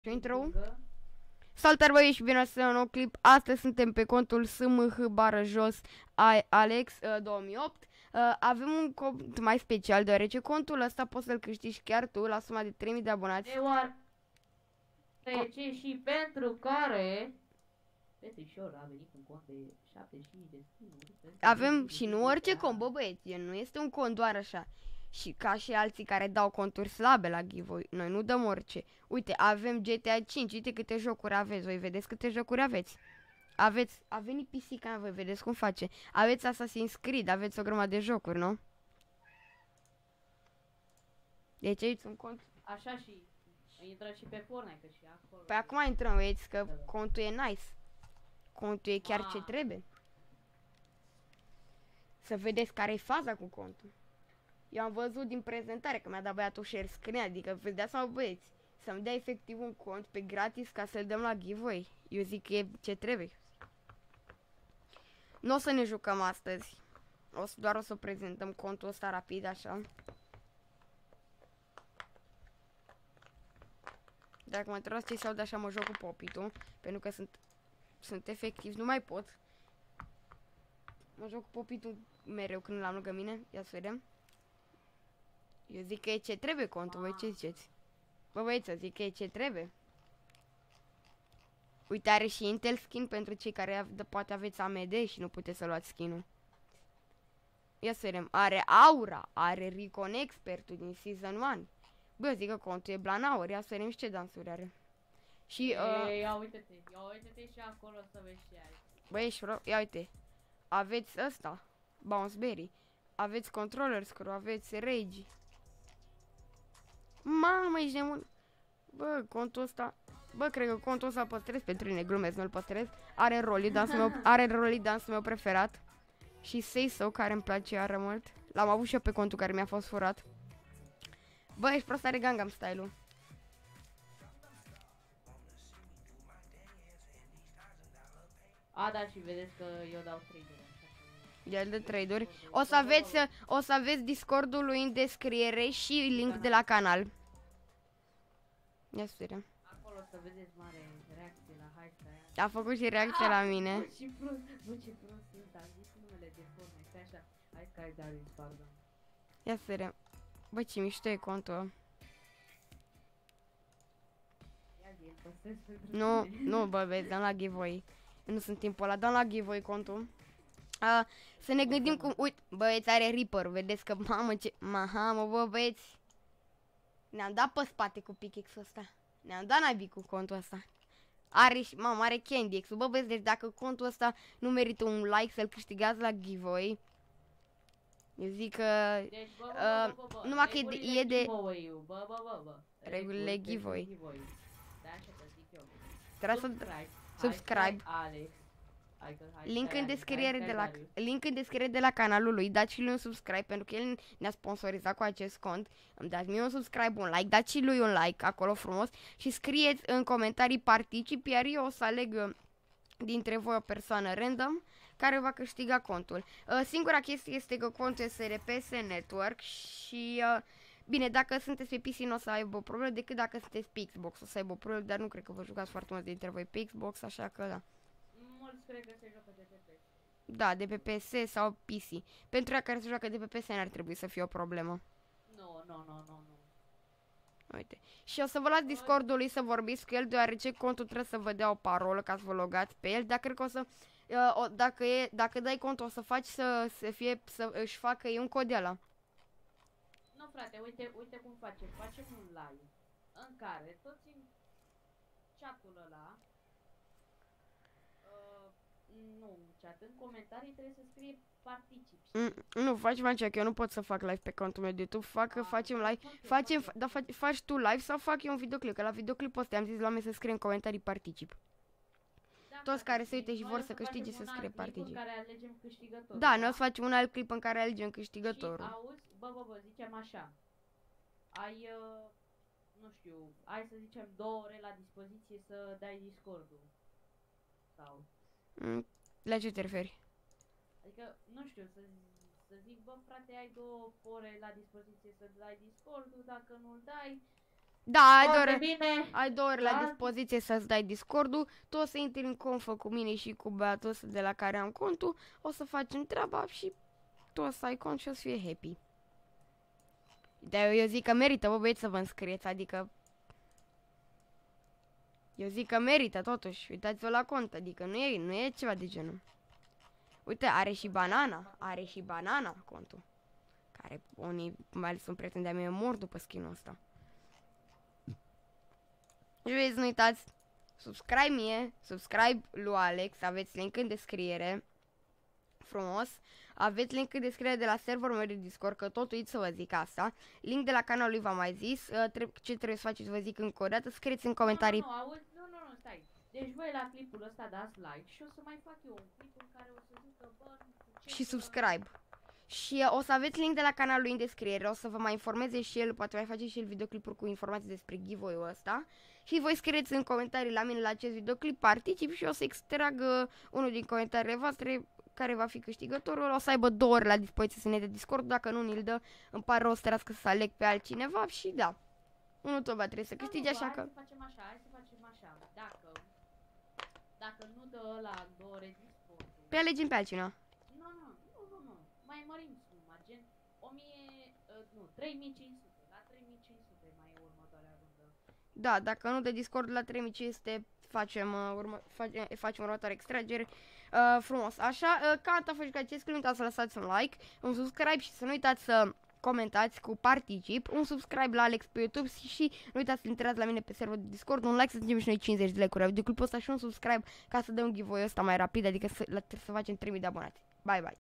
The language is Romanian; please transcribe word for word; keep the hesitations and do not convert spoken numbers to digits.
Intro. Salutare băieți și bine ați venit la un nou clip. Astăzi suntem pe contul S M H bară jos Alex uh, două mii opt. uh, Avem un cont mai special deoarece contul ăsta poți să-l câștigi chiar tu la suma de trei mii de abonați. Deoarece și pentru care Petrișor a venit un cont de șaptezeci și cinci de skinuri. Avem și nu orice cont, bă băieți, nu este un cont doar așa. Și ca și alții care dau conturi slabe la giveaway, noi nu dăm orice. Uite, avem G T A cinci, uite câte jocuri aveți, voi vedeți câte jocuri aveți. Aveți, a venit pisica, voi vedeți cum face. Aveți Assassin's Creed, aveți o grămadă de jocuri, nu? Deci aici un cont. Așa și intră și pe Fortnite, că și acolo. Păi acum intrăm, vedeți că contul e nice. Contul e chiar ce trebuie. Să vedeți care e faza cu contul. Eu am văzut din prezentare că mi-a dat băiatul share screen, adică vedeați sau băieți, să-mi dea efectiv un cont pe gratis ca să-l dăm la giveaway. Eu zic că e ce trebuie. Nu o să ne jucăm astăzi. O să, doar o să prezentăm contul ăsta rapid, așa. Dacă mă întrebați ce se de așa, mă joc cu popitul, pentru că sunt, sunt efectiv, nu mai pot. Mă joc cu popitul mereu când l-am lângă mine, ia să vedem. Eu zic că e ce trebuie contul, voi ce ziceți? Bă băieți, să zic că e ce trebuie. Uite, are și Intel skin pentru cei care poate aveți A M D și nu puteți să luați skin-ul. Ia să vedem, are Aura, are Recon Expertul din Season unu. Bă, eu zic că contul e Blanaur, ia să vedem și ce dansuri are. Și, uh... Ia uite-te, ia uite-te și acolo să vezi ce ai. Băieți, ia uite, aveți ăsta, Bounce Berry, aveți Controller Screw, aveți Rage. Mamă, ești de mult. Bă, contul ăsta. Bă, cred că contul ăsta păstrez pentru tine, glumesc, nu-l păstrez. Are Rolly, dansul meu, are Rolly, dansul meu preferat. Și Say So, care îmi place iară mult. L-am avut și eu pe contul care mi-a fost furat. Bă, ești prost, are Gangnam Style-ul. A, da, și vedeți că eu dau trade-uri. El de trade-uri. O să aveți, o să aveți Discord-ul lui în descriere și link de la canal. Ia să vedem. Acolo să vedeți mare reacție la hashtag. A făcut și reacție la mine. Bă, ce prost, bă, ce prost sunt, am zis numele de Fortnite, așa. Hai Sky Darius, pardon. Ia să vedem. Bă, ce mișto e contul ăla. Nu, nu, bă, vezi, dăm la giveaway. Nu sunt timpul ăla, dăm la giveaway contul. Uh, să ne gândim cum, uite, băieți, are Reaper, vedeți că, mamă, ce, mamă, bă, băieți. Ne-am dat pe spate cu pickaxe-ul ăsta. Ne-am dat naibii cu contul ăsta. Are și, mamă, are Candy X-ul, bă, băieți, deci dacă contul ăsta nu merită un like să-l câștigați la giveaway. Eu zic că, deci, bă, uh, bă, bă, bă, numai că e de... Bă, bă, bă, bă. Regulile giveaway. Da, așa că zic eu. Trebuie să subscribe. Alex. Link în descriere de la link în descriere de la canalul lui, dați și lui un subscribe pentru că el ne-a sponsorizat cu acest cont. Îmi dați mie un subscribe, un like, dați și lui un like acolo frumos și scrieți în comentarii particip, iar eu o să aleg dintre voi o persoană random care va câștiga contul. Uh, singura chestie este că contul este de P S Network și uh, bine, dacă sunteți pe P C nu o să aibă o problemă decât dacă sunteți pe Xbox o să aibă o problemă, dar nu cred că vă jucați foarte mulți dintre voi pe Xbox, așa că da. Mulți cred că se joacă de pe P S. Da, de pe P S sau P C. Pentru ea care se joacă de pe P S n-ar trebui să fie o problemă. Nu, nu, nu, nu, nu. Uite. Și o să vă las Discord-ul lui să vorbiți cu el, deoarece contul trebuie să vă dea o parolă ca să vă logați pe el. Dar cred că o să, uh, o, dacă, e, dacă dai contul, o să faci să, să fie, să își facă ei un cod de ăla. Nu, frate, uite, uite cum facem. Facem un live în care toți în chat-ul ăla, uh, nu, chat, în comentarii trebuie să scrie particip. Mm, nu, faci mancea, că eu nu pot să fac live pe contul meu de YouTube. Fac, A, facem live, facem, da, faci, faci tu live sau fac eu un videoclip, că la videoclip ăsta am zis la oameni să scrie în comentarii particip. Da, toți care se uite și vor să câștige să scrie particip. Care alegem câștigătorul. Da, noi o să facem un alt clip în care alegem câștigătorul. Și auzi, bă, bă, bă, zicem așa. Ai, uh, nu știu, ai să zicem două ore la dispoziție să dai Discord-ul. Sau... Mm, la ce te referi? Adică, nu știu, să, să zic, bă, frate, ai două ore la dispoziție să dai Discord-ul, dacă nu-l dai, Da, ai Foarte două ore, bine. ai două ore la Da. dispoziție să-ți dai Discord-ul, tu o să intri în confă cu mine și cu băiatul ăsta de la care am contul, o să facem treaba și tu o să ai cont și o să fie happy. Dar eu, eu zic că merită, bă băieți, să vă înscrieți, adică... Eu zic că merită totuși, uitați-vă la cont, adică nu e, nu e ceva de genul. Uite, are și banana, are și banana contul. Care unii, mai ales un prieten de-a meu, mor după skin-ul ăsta. Și vezi, nu uitați, subscribe mie, subscribe lui Alex, aveți link în descriere. Frumos. Aveți link în descriere de la serverul meu de Discord, că tot uit să vă zic asta. Link de la canalul lui v-am mai zis. Uh, treb ce trebuie să faceți, vă zic încă o dată. Scrieți în comentarii. Nu, nu, auzi, nu, nu, nu, stai. Deci voi la clipul ăsta dați like și o să mai fac eu un clip în care o să zic că, bă, nu știu ce, Și că- subscribe. Și uh, o să aveți link de la canalul lui în descriere. O să vă mai informeze și el, poate mai face și el videoclipuri cu informații despre giveaway-ul ăsta. Și voi scrieți în comentarii la mine la acest videoclip, particip și o să extrag uh, unul din comentariile voastre care va fi câștigătorul. O să aibă două ore la dispoziție să ne dea Discord, dacă nu ni-l dă, îmi pare rău să trească să aleg pe altcineva și da. Unul tot va trebui să Da, câștige, nu, bă, așa hai că... să facem așa, hai să facem așa. Dacă, dacă nu dă ăla două ore Discord. Pe alegem pe altcineva. Nu, nu, nu, nu, nu. Mai mărim suma, gen o mie, uh, nu, trei mii cinci sute. La trei mii cinci sute mai e următoarea rundă. Da, dacă nu de Discord la trei mii cinci sute facem, uh, urmă, facem, facem următoarea extragere. Uh, frumos, așa, uh, ca atât a fost cu acest clip, nu uitați să lăsați un like, un subscribe și să nu uitați să comentați cu particip, un subscribe la Alex pe YouTube și, și nu uitați să intrați la mine pe serverul de Discord, un like să strângem și noi cincizeci de like-uri la videoclipul ăsta și un subscribe ca să dăm giveaway ăsta mai rapid, adică să, la, să facem trei mii de abonați. Bye bye!